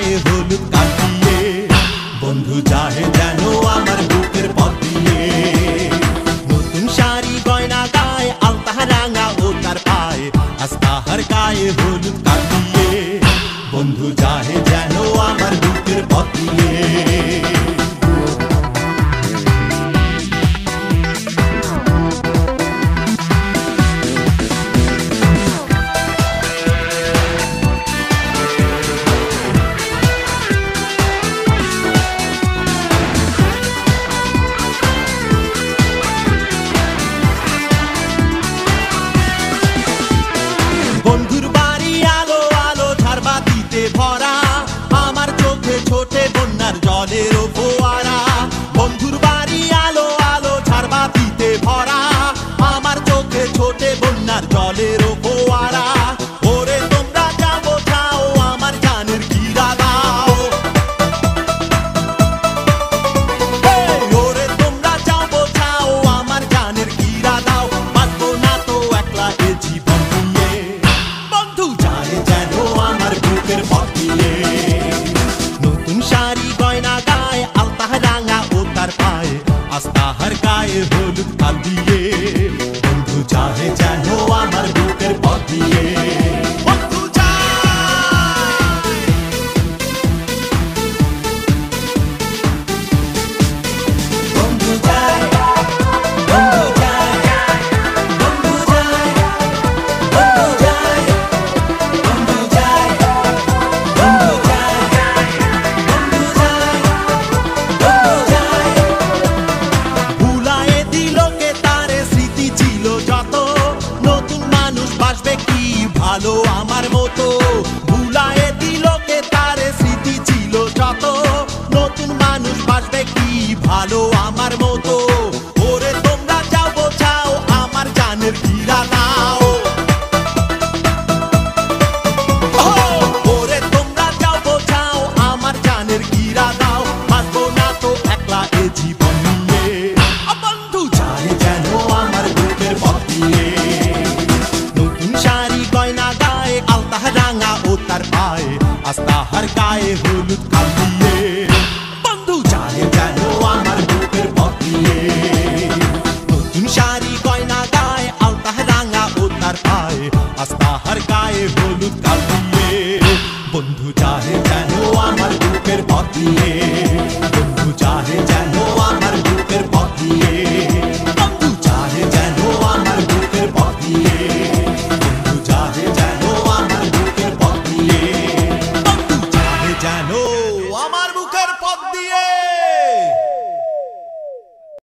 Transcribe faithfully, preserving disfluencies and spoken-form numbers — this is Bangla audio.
গায়ে হলুদ কাটিয়ে বন্ধু যায় যেন আমার বুকের পথ দিয়ে। নতুন শাড়ি গয়না গায়ে আলতা রাঙা ও তার পায়ে আজ তাহার গায়ে হলুদ কাটিয়ে বন্ধু যায় যেন আমার বুকের পথ দিয়ে। বন্ধুর বাড়ি আলো আলো ঝাড়বাতিতে ভরা আমার চোখে ছোটে বন্যার জলের ফোয়ারা। বন্ধুর বাড়ি আলো আলো ঝাড়বাতিতে ভরা আমার চোখে ছোটে বন্যার জলের ফোয়ারা। ওরে তোমরা যা বোঝাও আমার জানের কিরা দাও, ওরে তোমরা যা বোঝাও আমার জানের কিরা দাও। বাঁচবো না তো একলা এ জীবন নিয়ে বন্ধু যায় যেন আমার বুকের পথ দিয়ে। নতুন শাড়ি গয়না গায়ে আলতা রাঙা ও তার পায়ে আজ তাহার গায়ে হলুদ কাটিয়ে বন্ধু যায় যেন আমার বুকের পথ দিয়ে। বন্ধু যায়, বন্ধু যায়, বন্ধু যায়, বন্ধু যায়, বন্ধু যায়, বন্ধু যায়, বন্ধু যায়, বন্ধু যায়, বন্ধু যায়। ভুলায়ে দিল কে তারে স্মৃতি ছিল যত, নতুন মানুষ বাসবে কি ভালো আমার মতো। ভুলায়ে দিল কে তারে স্মৃতি ছিল যত, নতুন মানুষ বাসবে কি ভালো আমার মতো।